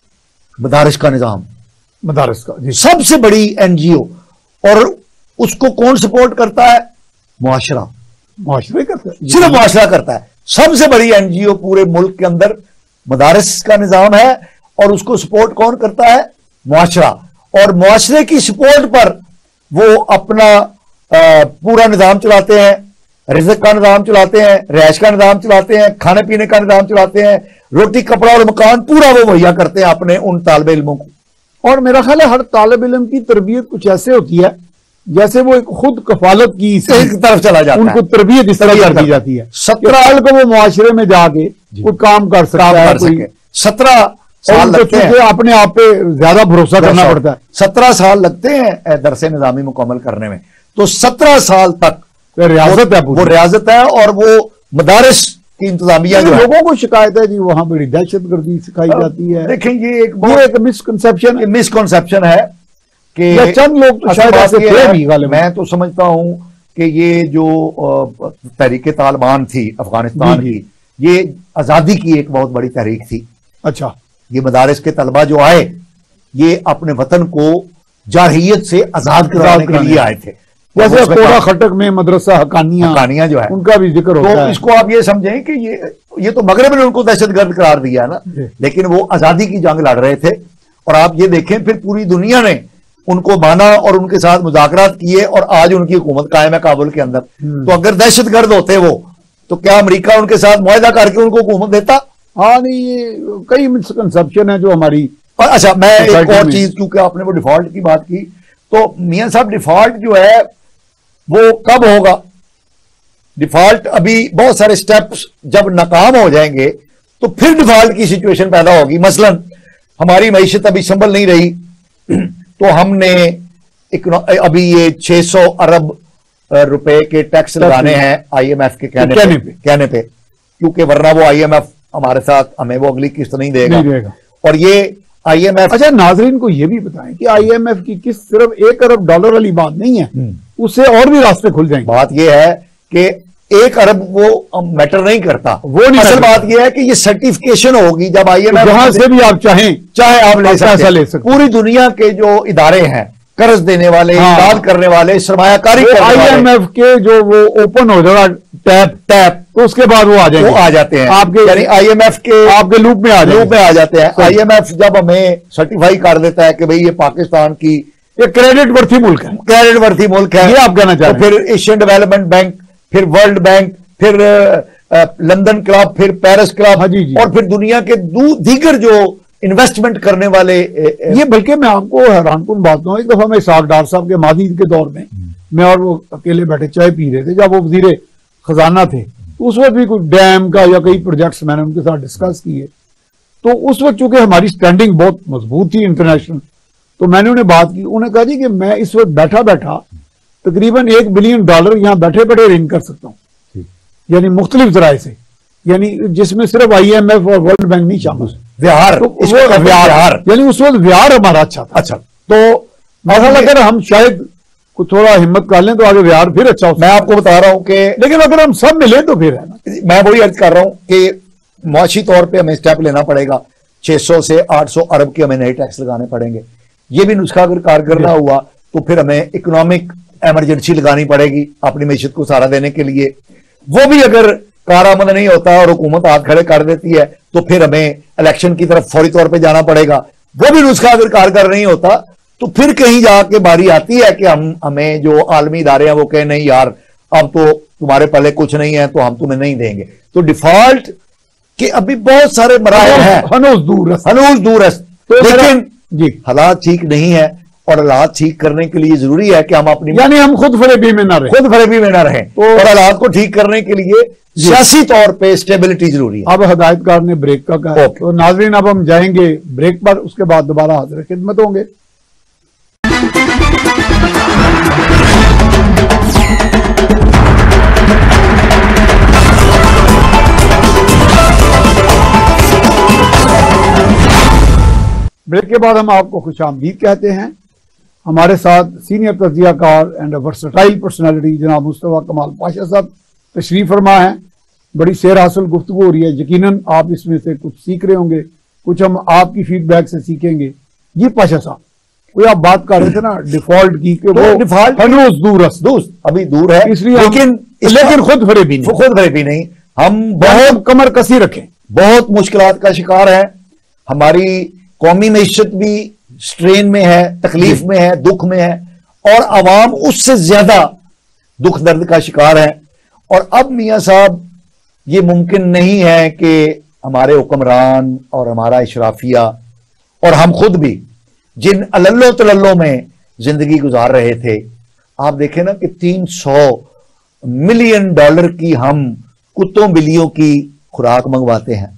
मदारिस का निजाम, मदारिस का जी सबसे बड़ी एनजीओ। और उसको कौन सपोर्ट करता है? मुआशरा, मुआशरे करता है, सिर्फ मुआशरा करता है। सबसे बड़ी एनजीओ पूरे मुल्क के अंदर मदारिस का निजाम है, और उसको सपोर्ट कौन करता है? मुआशरा। और मुआशरे की सपोर्ट पर वो अपना आ, पूरा निजाम चलाते हैं, रिज़्क़ का निजाम चलाते हैं, रैश का निजाम चलाते हैं, खाने पीने का निजाम चलाते हैं, रोटी कपड़ा और मकान पूरा वो मुहैया करते हैं अपने उन तालिब इल्मों को। और मेरा ख्याल है हर तालिब इल्म की तरबियत कुछ ऐसे होती है जैसे वो एक खुद कफालत की एक तरफ चला जाता है, उनको तरबियत इस तरह कर दी जाती है। सत्रह साल को वो मुआशरे में जाके कोई काम कर सकता है। सत्रह साल लगते हैं, अपने आप पे ज्यादा भरोसा करना पड़ता है। सत्रह साल लगते हैं दरसे निजामी मुकम्मल करने में। तो सत्रह साल तक रियासत है, वो रियासत है, और वो मदारिस की इंतजामिया जो लोगों को शिकायत है जी वहां बड़ी दहशतगर्दी सिखाई जाती है। देखें ये एक वो एक मिसकंसेप्शन मिसकंसेप्शन है कि चंद लोग तो शायद ऐसे थे भी। मैं तो समझता हूं कि ये जो तहरीक तालिबान थी अफगानिस्तान की, ये आजादी की एक बहुत बड़ी तहरीक थी। अच्छा, ये मदारिस के तलबा जो आए ये अपने वतन को जारहियत से आजाद कराने के लिए आए थे। जैसे कोड़ा खटक में मदरसा हकानिया हकानिया जो है उनका भी जिक्र होता है। तो इसको आप ये समझें कि ये ये तो मगरब ने उनको दहशतगर्द करार दिया ना, लेकिन वो आजादी की जंग लड़ रहे थे। और आप ये देखें फिर पूरी दुनिया ने उनको माना और उनके साथ मुज़ाकरात किए, और आज उनकी हुकूमत कायम है काबुल के अंदर। तो अगर दहशतगर्द होते वो, तो क्या अमेरिका उनके साथ मुआहदा करके उनको हुकूमत देता? हाँ नहीं, ये कई मिसकंसेप्शन है जो हमारी। और अच्छा, मैं एक और चीज, क्योंकि आपने वो डिफॉल्ट की बात की, तो मियां साहब डिफॉल्ट जो है वो कब होगा? डिफॉल्ट अभी बहुत सारे स्टेप्स जब नाकाम हो जाएंगे तो फिर डिफॉल्ट की सिचुएशन पैदा होगी। मसलन हमारी मईशत अभी संभल नहीं रही, तो हमने अभी ये छह सौ अरब रुपए के टैक्स लगाने हैं आईएमएफ के कहने कहने पे कहने पे क्योंकि वरना वो आईएमएफ हमारे साथ हमें वो अगली किस्त नहीं देगा, नहीं देगा। और ये आईएमएफ, अच्छा नाजरीन को ये भी बताएं कि आईएमएफ की किस्त सिर्फ एक अरब डॉलर वाली बात नहीं है, उससे और भी रास्ते खुल जाएंगे। बात यह है कि एक अरब वो मैटर नहीं करता, वो नहीं। असल बात यह है कि ये सर्टिफिकेशन होगी जब आईएमएफ जहां से भी आप चाहें चाहे आप ले सकते, ले सकते। पूरी दुनिया के जो इदारे हैं, कर्ज देने वाले, इमदाद करने वाले, सरमायाकारी करने वाले, आईएमएफ के जो वो ओपन हो जाएगा टैप टैप तो उसके बाद वो आ जाएंगे, वो आ जाते हैं आपके, यानी आईएमएफ के आपके लूप में आ लूप में आ जाते हैं। आईएमएफ जब हमें सर्टिफाई कर देता है कि भाई ये पाकिस्तान की ये क्रेडिट वर्थी मुल्क है, क्रेडिट वर्थी मुल्क है, ये आप कहना चाहते हैं। तो फिर एशियन डेवलपमेंट बैंक, फिर वर्ल्ड बैंक, फिर लंदन क्लब, फिर पेरिस क्लब, और फिर दुनिया के दीगर जो इन्वेस्टमेंट करने वाले, ये बल्कि मैं आपको हैरानकुन बात दूं, एक दफा मैं साहब डॉक्टर साहब के मादी के दौर में मैं और वो अकेले बैठे चाय पी रहे थे, जब वो वजीर खजाना थे, तो उस वक्त भी कोई डैम का या कई प्रोजेक्ट्स मैंने उनके साथ डिस्कस किए। तो उस वक्त चूंकि हमारी स्टैंडिंग बहुत मजबूत थी इंटरनेशनल, तो मैंने उन्हें बात की, उन्हें कहा जी कि मैं इस वक्त बैठा बैठा तकरीबन एक बिलियन डॉलर यहां बैठे बैठे रिंग कर सकता हूं, यानी मुख्तलिफ जराए से, यानी जिसमें सिर्फ आईएमएफ और वर्ल्ड बैंक नहीं शामिल। व्याहार, तो व्याहार यानी उस वक्त व्याहार हमारा अच्छा था। अच्छा, तो मसला अगर हम शायद कुछ थोड़ा हिम्मत कर लें तो आगे व्याहार फिर अच्छा हो। मैं आपको बता रहा हूं कि लेकिन अगर हम सब मिले तो फिर है ना, मैं वही अर्ज कर रहा हूं कि मुआशी तौर पे हमें स्टेप लेना पड़ेगा। छह सौ से आठ सौ अरब के हमें नए टैक्स लगाने पड़ेंगे। ये भी नुस्खा अगर कारगर ना हुआ तो फिर हमें इकोनॉमिक एमरजेंसी लगानी पड़ेगी अपनी मैशत को सहारा देने के लिए। वो भी अगर कारामद नहीं होता और हुकूमत हाथ खड़े कर देती है तो फिर हमें इलेक्शन की तरफ फौरी तौर पे जाना पड़ेगा। वो भी नुस्खा अगर कारगर नहीं होता तो फिर कहीं जाके बारी आती है कि हम हमें जो आलमी इदारे हैं वो कहें नहीं यार अब तो तुम्हारे पल्ले कुछ नहीं है तो हम तुम्हें नहीं देंगे। तो डिफॉल्ट के अभी बहुत सारे मराहल हैं, हनूज दूर है, हनूज दूर है, तो लेकिन जी हालात ठीक नहीं है और हालात ठीक करने के लिए जरूरी है कि हम अपनी यानी हम खुद फरेबी में ना रहे खुद फरेबी में ना रहें तो और हालात को ठीक करने के लिए सियासी तौर पे स्टेबिलिटी जरूरी है। अब हदायतकार ने ब्रेक का कहा, तो नाजरीन अब हम जाएंगे ब्रेक पर, उसके बाद दोबारा हाजिर खिदमत होंगे। ब्रेक के बाद हम आपको खुशामदीद कहते हैं। हमारे साथ सीनियर तज्जियाकार एंड वर्सटाइल पर्सनालिटी जनाब मुस्तफा कमाल पाशा साहब तशरीफ फरमा है। बड़ी शेर हासिल गुफ्तगू हो रही है, यकीनन आप इसमें से कुछ सीख रहे होंगे, कुछ हम आपकी फीडबैक से सीखेंगे। जी पाशा साहब, कोई आप बात कर रहे थे ना डिफॉल्ट की कि वो डिफॉल्ट हनूज दूर दोस्त अभी दूर है, इसलिए लेकिन लेकिन खुद फरेबी नहीं, खुद फरेबी नहीं, हम बहुत कमर कसी रखें, बहुत मुश्किलात का शिकार है। हमारी कौमी मैशत भी स्ट्रेन में है, तकलीफ में है, दुख में है, और अवाम उससे ज्यादा दुख दर्द का शिकार है। और अब मियां साहब, ये मुमकिन नहीं है कि हमारे हुक्मरान और हमारा इशराफिया और हम खुद भी जिन अल्लो तल्लो में जिंदगी गुजार रहे थे, आप देखें ना कि तीन सौ मिलियन डॉलर की हम कुत्तों बिल्लियों की खुराक मंगवाते हैं,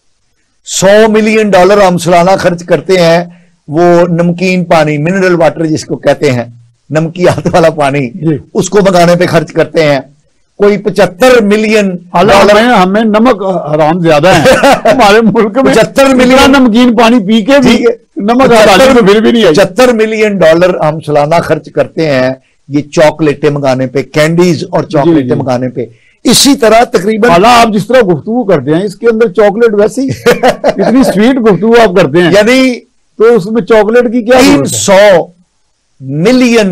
सौ मिलियन डॉलर हम सालाना खर्च करते हैं वो नमकीन पानी, मिनरल वाटर जिसको कहते हैं, नमकियात वाला पानी, उसको मंगाने पे खर्च करते हैं। कोई पचहत्तर मिलियन डॉलर, हमें नमक हराम ज्यादा है हमारे मुल्क में, पचहत्तर मिलियन नमकीन पानी पी के भी नमक हराम फिर भी नहीं है। पचहत्तर मिलियन डॉलर हम सालाना खर्च करते हैं ये चॉकलेटें मंगाने पे, कैंडीज और चॉकलेटें मंगाने पे। इसी तरह तकरीबन हालां आप जिस तरह गुफ्तगू करते हैं इसके अंदर चॉकलेट वैसे ही इतनी स्वीट गुफ्तगू आप करते हैं, यानी तो उसमें चॉकलेट की क्या तीन सौ मिलियन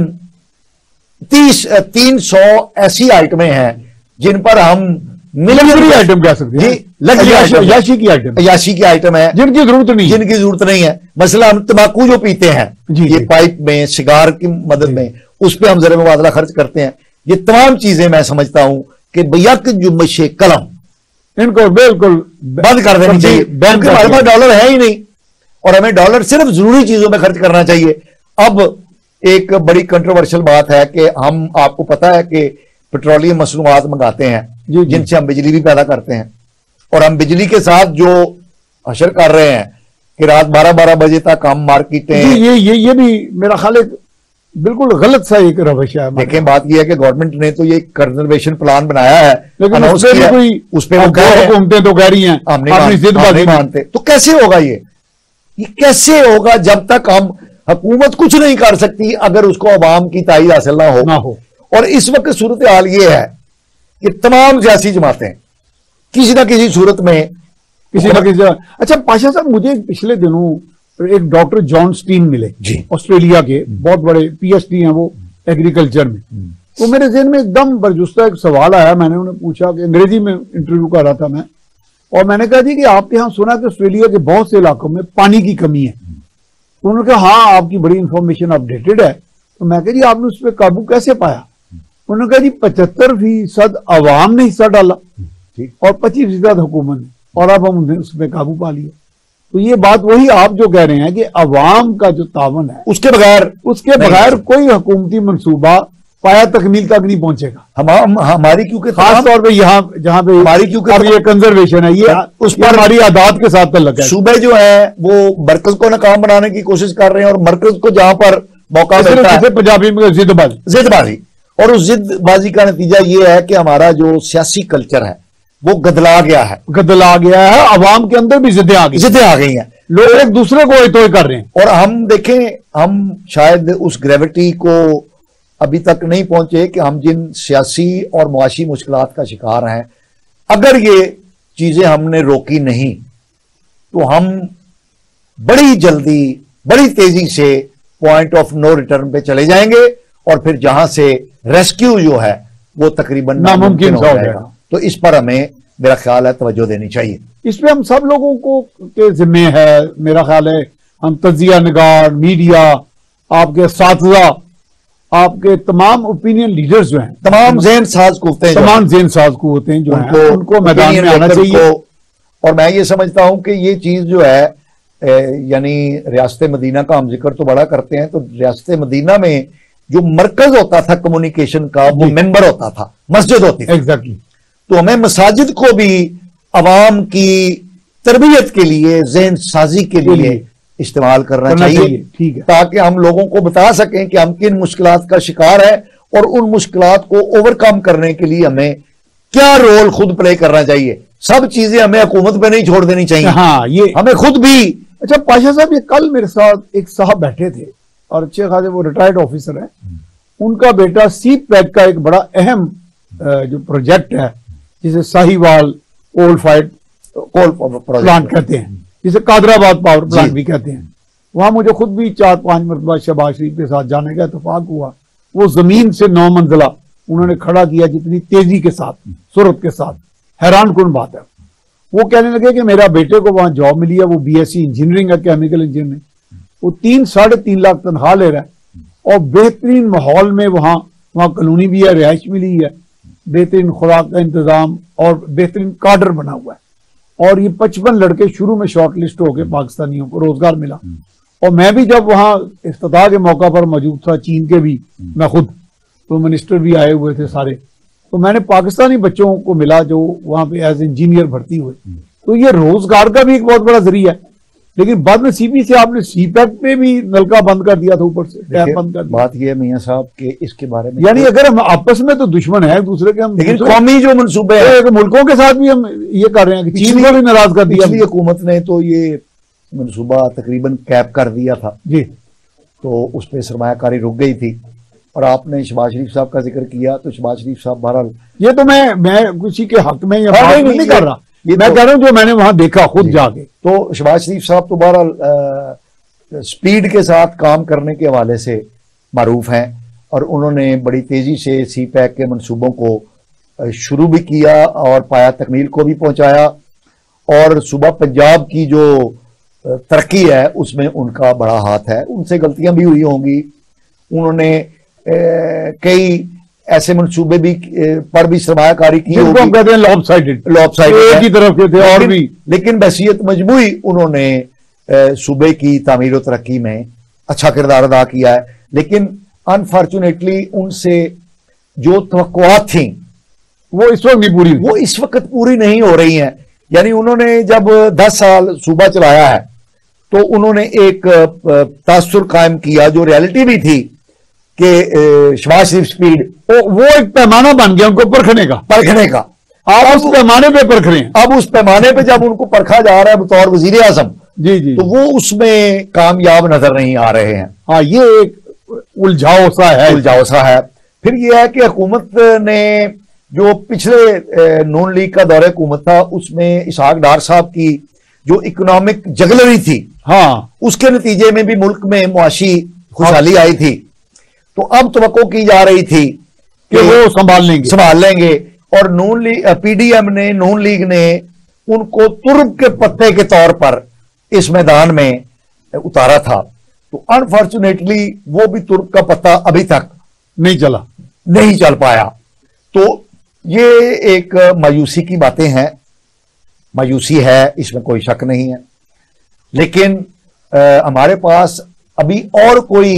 तीस तीन सौ ऐसी आइटमें हैं जिन पर हम लग्जरी आइटम कह सकते हैं, लग्जरी याशी की आइटम, याशी की आइटम है जिनकी जरूरत नहीं, जिनकी जरूरत नहीं है। मसला हम तंबाकू जो पीते हैं ये पाइप में, सिगार की मदद में, उस पर हम जरा मुबादला खर्च करते हैं। ये तमाम चीजें मैं समझता हूं कि बेयक जुम्मशे कलम इनको बिल्कुल बंद कर देनी चाहिए, क्योंकि हमारे पास डॉलर है ही नहीं और हमें डॉलर सिर्फ जरूरी चीजों में खर्च करना चाहिए। अब एक बड़ी कंट्रोवर्शियल बात है कि हम, आपको पता है कि पेट्रोलियम मसनूआत मंगाते हैं जिनसे हम बिजली भी पैदा करते हैं, और हम बिजली के साथ जो हशर कर रहे हैं कि रात बारह बारह बजे तक हम मार्केटें, ये ये ये भी मेरा ख्याल है बिल्कुल गलत सा एक रवैया है। देखें, बात यह है कि गवर्नमेंट ने तो ये कंजर्वेशन प्लान बनाया है, लेकिन उस पे कोई उस पे हुकूमतें तो कह रही हैं हम नहीं मानते। तो कैसे होगा ये ये कैसे होगा जब तक हम, हुकूमत कुछ नहीं कर सकती अगर उसको अवाम की ताईद हासिल ना हो, ना हो। और इस वक्त सूरत हाल ये है कि तमाम सियासी जमातें किसी ना किसी सूरत में किसी ना किसी, अच्छा पाशा साहब, मुझे पिछले दिनों एक डॉक्टर जॉन स्टीन मिले जी, ऑस्ट्रेलिया के बहुत बड़े पीएचडी हैं वो एग्रीकल्चर में। तो मेरे ज़हन में एकदम बरजुस्ता एक सवाल आया, मैंने उन्हें पूछा कि अंग्रेजी में इंटरव्यू कर रहा था मैं, और मैंने कहा जी कि आपके यहाँ सुना कि ऑस्ट्रेलिया के बहुत से इलाकों में पानी की कमी है। उन्होंने कहा हाँ, आपकी बड़ी इंफॉर्मेशन अपडेटेड है। तो मैं कहा जी आपने उस पर काबू कैसे पाया? उन्होंने कहा जी पचहत्तर फीसद अवाम ने हिस्सा डाला और पच्चीस फीसद हुकूमत ने, और अब हम उस पर काबू पा लिया। तो ये बात वही आप जो कह रहे हैं कि अवाम का जो तावन है उसके बगैर उसके बगैर कोई हुकूमती मंसूबा पाया तकमील तक नहीं पहुंचेगा। हम, हम हमारी क्योंकि खास तौर पे यहाँ जहाँ पे हमारी क्योंकि अब ये कंजर्वेशन है, ये उस पर हमारी आदात के साथ तल्लुक है। सूबे जो है वो मरकज को नाकाम बनाने की कोशिश कर रहे हैं, और मरकज को जहां पर मौका मिलता है, पंजाबी में जिदबाजी जिदबाजी और उस जिदबाजी का नतीजा ये है कि हमारा जो सियासी कल्चर है वो गदला गया है गदला गया है अवाम के अंदर भी जिद्दें आ गई जिद्दें आ गई हैं, लोग एक दूसरे को तोय कर रहे हैं। और हम देखें, हम शायद उस ग्रेविटी को अभी तक नहीं पहुंचे कि हम जिन सियासी और मुआशी मुश्किलात का शिकार हैं, अगर ये चीजें हमने रोकी नहीं तो हम बड़ी जल्दी बड़ी तेजी से पॉइंट ऑफ नो रिटर्न पे चले जाएंगे, और फिर जहां से रेस्क्यू जो है वो तकरीबन नामुमकिन हो जाएगा। तो इस पर हमें, मेरा ख्याल है, तवज्जो देनी चाहिए। इस पे हम सब लोगों को के जिम्मे है, मेरा ख्याल है। हम तजिया निगार, मीडिया, आपके साथीजा, आपके तमाम ओपिनियन लीडर्स जो हैं, तमाम ज़हन साज कुव्वतें हैं, तमाम ज़हन साज कुव्वतें हैं जो हैं, उनको मैदान में आना चाहिए। और मैं ये समझता हूं कि ये चीज जो है, यानी रियासत मदीना का हम जिक्र तो बड़ा करते हैं, तो रियासत मदीना में जो मरकज होता था कम्युनिकेशन का, वो मेंबर होता था, मस्जिद होती थी। एग्जैक्टली। तो हमें मसाजिद को भी अवाम की तरबियत के लिए, ज़हन साजी के लिए इस्तेमाल करना, करना चाहिए, ठीक है, ताकि हम लोगों को बता सकें कि हम किन मुश्किलात का शिकार है, और उन मुश्किलात को ओवरकम करने के लिए हमें क्या रोल खुद प्ले करना चाहिए। सब चीजें हमें हुकूमत पे नहीं छोड़ देनी चाहिए। हाँ, ये हमें खुद भी अच्छा पाशा साहब, ये कल मेरे साथ एक साहब बैठे थे और अच्छे खासे वो रिटायर्ड ऑफिसर है, उनका बेटा सी पैक का एक बड़ा अहम जो प्रोजेक्ट है जिसे Sahiwal coal fired coal plant कहते हैं, जिसे कादराबाद पावर प्लांट भी कहते हैं, वहां मुझे खुद भी चार पांच मरतबा शहबाज शरीफ के साथ जाने का इत्तेफाक हुआ। वो जमीन से नौ मंजिला उन्होंने खड़ा किया, जितनी तेजी के साथ, सूरत के साथ, हैरान कुन बात है। वो कहने लगे कि मेरा बेटे को वहां जॉब मिली है, वो बीएससी इंजीनियरिंग है, केमिकल इंजीनियरिंग, वो तीन साढ़े तीन लाख तनख्वाह ले रहा है और बेहतरीन माहौल में वहां वहां कॉलोनी भी है, रिहाइश मिली है, बेहतरीन खुराक का इंतजाम और बेहतरीन काडर बना हुआ है। और ये पचपन लड़के शुरू में शॉर्ट लिस्ट हो गए, पाकिस्तानियों को रोजगार मिला। और मैं भी जब वहां इफ्तिताह के मौका पर मौजूद था, चीन के भी, मैं खुद, तो मिनिस्टर भी आए हुए थे सारे, तो मैंने पाकिस्तानी बच्चों को मिला जो वहां पे एज इंजीनियर भर्ती हुए। तो ये रोजगार का भी एक बहुत बड़ा जरिया है। लेकिन बाद में सीपी से आपने सीपैक पे भी नलका बंद कर दिया था, ऊपर से टैप बंद कर दिया। बात ये है मियां साहब के इसके बारे में, यानी अगर हम आपस में तो दुश्मन है दूसरे के, हम लेकिन कौमी जो मनसूबे हैं मुल्कों के साथ भी हम ये कर रहे हैं कि चीन को भी नाराज कर दिया। हुकूमत ने तो ये मनसूबा तकरीबन कैप कर दिया था जी, तो उस पर सरमायाकारी रुक गई थी। और आपने शहबाज शरीफ साहब का जिक्र किया, तो शहबाज शरीफ साहब बहरहाल, ये तो मैं मैं किसी के हक में या बात नहीं, नहीं, नहीं कर रहा, ये मैं तो, कह रहा हूं जो मैंने वहां देखा खुद जाके। तो शहबाज शरीफ साहब तो बहरहाल स्पीड के साथ काम करने के हवाले से मारूफ हैं और उन्होंने बड़ी तेजी से सी पैक के मनसूबों को शुरू भी किया और पाया तकमील को भी पहुंचाया। और सूबा पंजाब की जो तरक्की है उसमें उनका बड़ा हाथ है। उनसे गलतियां भी हुई होंगी, उन्होंने कई ऐसे मंसूबे भी पर भी सरमायाकारी की होगी, हम कहते हैं लॉपसाइडेड, लॉपसाइडेड की तरफ के थे और भी, लेकिन बहसीयत मजमूई उन्होंने सूबे की तामीर और तरक्की में अच्छा किरदार अदा किया है। लेकिन अनफॉर्चुनेटली उनसे जो तवक्कुआत थी वो इस वक्त नहीं पूरी, वो इस वक्त पूरी नहीं हो रही हैं। यानी उन्होंने जब दस साल सूबा चलाया है तो उन्होंने एक तासुर कायम किया जो रियलिटी भी थी कि शहबाज शरीफ स्पीड, वो एक पैमाना बन गया उनको परखने का परखने का। आप उस पैमाने पे परख रहे हैं। अब उस पैमाने पे जब उनको परखा जा रहा है बतौर वजीर आजम, जी जी, तो वो उसमें कामयाब नजर नहीं आ रहे हैं। हाँ, ये एक उलझाव सा है, उलझाव सा है। फिर यह है कि हुकूमत ने जो पिछले नून लीग का दौरे हुकूमत था उसमें इसहाक डार साहब की जो इकोनॉमिक जगलरी थी, हाँ, उसके नतीजे में भी मुल्क में मुआशी खुशहाली आई थी। तो अब तवक्को की जा रही थी कि वो संभाल लेंगे संभाल लेंगे और नून लीग पीडीएम ने नून लीग ने उनको तुर्ब के पत्ते के तौर पर इस मैदान में उतारा था। तो अनफॉर्चुनेटली वो भी तुर्ब का पत्ता अभी तक नहीं चला नहीं चल पाया। तो ये एक मायूसी की बातें हैं, मायूसी है, इसमें कोई शक नहीं है। लेकिन आ, हमारे पास अभी और कोई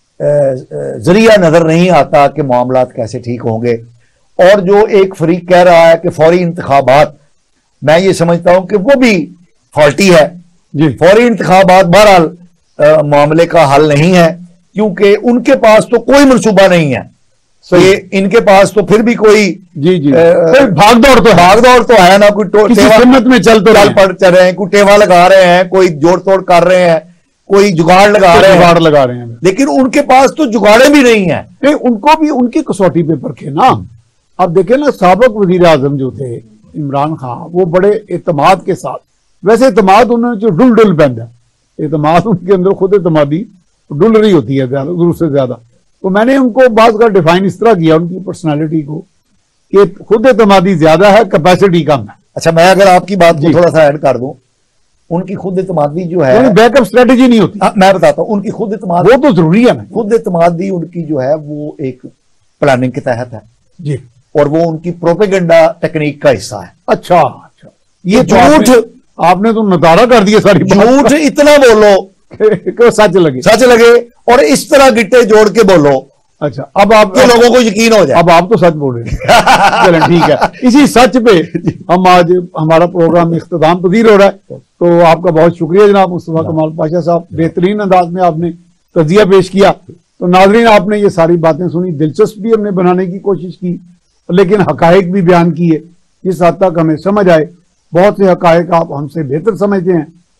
जरिया नजर नहीं आता कि मामलात कैसे ठीक होंगे। और जो एक फरीक कह रहा है कि फौरी इंतखाबात, मैं ये समझता हूं कि वो भी फॉल्टी है जी। फौरी इंतखाबात बहरहाल मामले का हल नहीं है, क्योंकि उनके पास तो कोई मनसूबा नहीं है। ये इनके पास तो फिर भी कोई जी जी भाग दौड़ तो भाग दौड़ तो है ना, कोई हिम्मत में चल तो चल पड़ चल रहे हैं, कोई टेवा लगा रहे हैं, कोई जोड़ तोड़ कर रहे हैं, कोई जुगाड़ लगा रहे हैं जुगाड़ लगा रहे हैं लेकिन उनके पास तो जुगाड़े भी नहीं है। नहीं, उनको भी उनकी कसौटी पे परखे ना। अब देखें ना, साबिक वजीर आजम जो थे इमरान खान, वो बड़े एतमाद के साथ, वैसे एतमाद उन्होंने जो डुल डुल पहना, एतमाद उनके अंदर खुद एतमादी डुल रही होती है ज्यादा जरूर से ज्यादा। तो मैंने उनको बात का डिफाइन इस तरह किया उनकी पर्सनालिटी को कि खुद एतमादी ज्यादा है, कैपेसिटी कम है। अच्छा, मैं अगर आपकी बात को थोड़ा सा ऐड कर दूं, उनकी खुद एतमादी जो है बैकअप स्ट्रेटेजी नहीं होती। आ, मैं बताता हूं, उनकी खुद एतमाद वो तो जरूरी है ना, खुद एतमादी उनकी जो है वो एक प्लानिंग के तहत है जी, और वो उनकी प्रोपेगेंडा टेक्निक का हिस्सा है। अच्छा अच्छा, ये झूठ आपने तो नतारा कर दिया सारी, झूठ इतना बोलो कि सच लगे सच लगे और इस तरह गिट्टे जोड़ के बोलो, अच्छा अब आप के लोगों को यकीन हो जाए। अब आप तो सच बोल रहे हैं चलें ठीक है, इसी सच पे हम आज हमारा प्रोग्राम इख्तिताम पजीर हो रहा है। तो आपका बहुत शुक्रिया जनाब मुस्तफा कमाल पाशा साहब, बेहतरीन अंदाज में आपने तजिया पेश किया। तो नाजरीन, आपने ये सारी बातें सुनी, दिलचस्प भी हमने बनाने की कोशिश की, लेकिन हकायक भी बयान किए जिस हद तक हमें समझ आए। बहुत से हकायक आप हमसे बेहतर समझते हैं,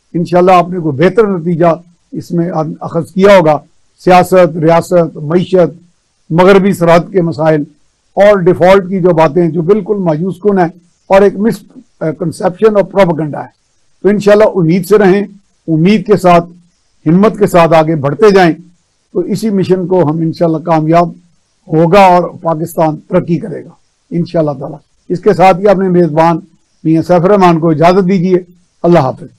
इंशाल्लाह आपने कोई बेहतर नतीजा इसमें अखज़ किया होगा। सियासत, रियासत, मईशत, मगरबी सरहद के मसाइल और डिफ़ॉल्ट की जो बातें जो बिल्कुल मायूस कुन है और एक मिस कंसेप्शन और प्रोपेगेंडा है। तो इंशाल्लाह उम्मीद से रहें, उम्मीद के साथ, हिम्मत के साथ आगे बढ़ते जाएं, तो इसी मिशन को हम इंशाल्लाह कामयाब होगा और पाकिस्तान तरक्की करेगा इंशाल्लाह ताला। इसके साथ ही अपने मेज़बान मियां सैफ रहमान को इजाज़त दीजिए। अल्लाह हाफ़िज़।